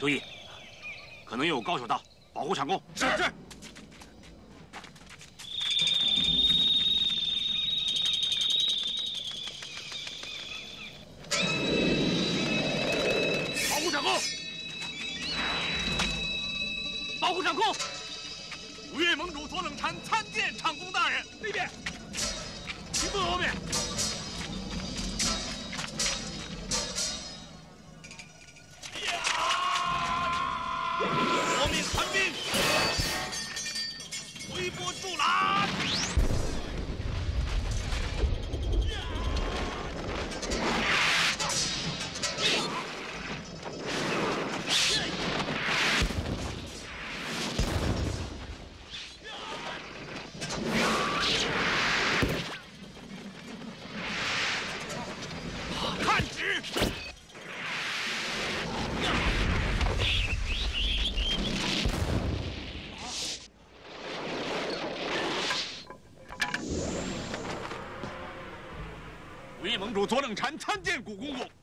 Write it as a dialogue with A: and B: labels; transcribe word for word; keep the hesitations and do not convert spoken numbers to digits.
A: 注意，可能有高手到，保护场控。是是。保护场控，保护场控。五岳盟主左冷禅参见场控大人。那边，请坐后面。 夺命残兵，回波助澜！看旨！ 五岳盟主左冷禅参见古公公。